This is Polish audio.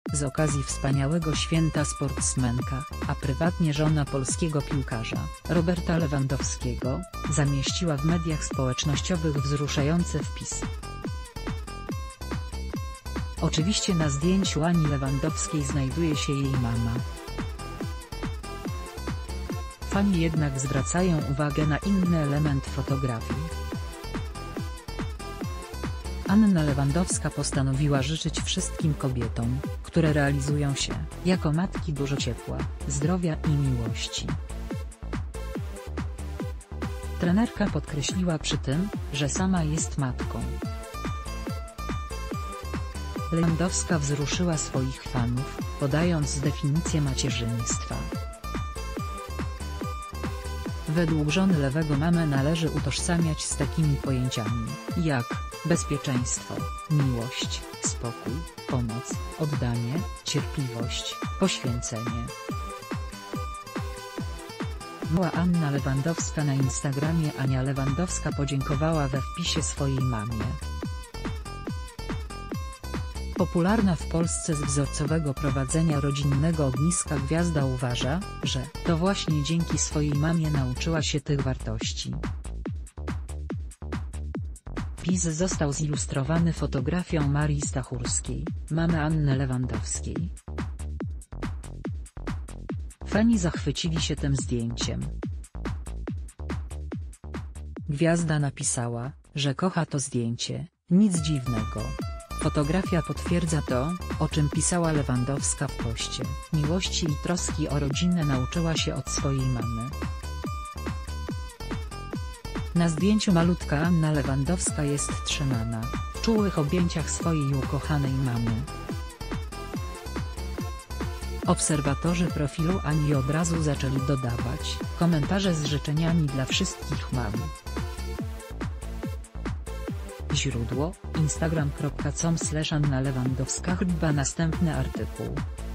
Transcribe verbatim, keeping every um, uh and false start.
z okazji wspaniałego święta sportsmenka, a prywatnie żona polskiego piłkarza, Roberta Lewandowskiego, zamieściła w mediach społecznościowych wzruszający wpis. Oczywiście na zdjęciu Ani Lewandowskiej znajduje się jej mama. Fani jednak zwracają uwagę na inny element fotografii. Anna Lewandowska postanowiła życzyć wszystkim kobietom, które realizują się jako matki, dużo ciepła, zdrowia i miłości. Trenerka podkreśliła przy tym, że sama jest matką. Lewandowska wzruszyła swoich fanów, podając definicję macierzyństwa. Według żony Lewego mamę należy utożsamiać z takimi pojęciami, jak bezpieczeństwo, miłość, spokój, pomoc, oddanie, cierpliwość, poświęcenie. Była Anna Lewandowska na Instagramie. Ania Lewandowska podziękowała we wpisie swojej mamie. Popularna w Polsce z wzorcowego prowadzenia rodzinnego ogniska gwiazda uważa, że to właśnie dzięki swojej mamie nauczyła się tych wartości. Wpis został zilustrowany fotografią Marii Stachurskiej, mamy Anny Lewandowskiej. Fani zachwycili się tym zdjęciem. Gwiazda napisała, że kocha to zdjęcie, nic dziwnego. Fotografia potwierdza to, o czym pisała Lewandowska w poście. Miłości i troski o rodzinę nauczyła się od swojej mamy. Na zdjęciu malutka Anna Lewandowska jest trzymana w czułych objęciach swojej ukochanej mamy. Obserwatorzy profilu Ani od razu zaczęli dodawać komentarze z życzeniami dla wszystkich mam. Źródło: instagram kropka com slash Anna Lewandowska. Chyba następny artykuł.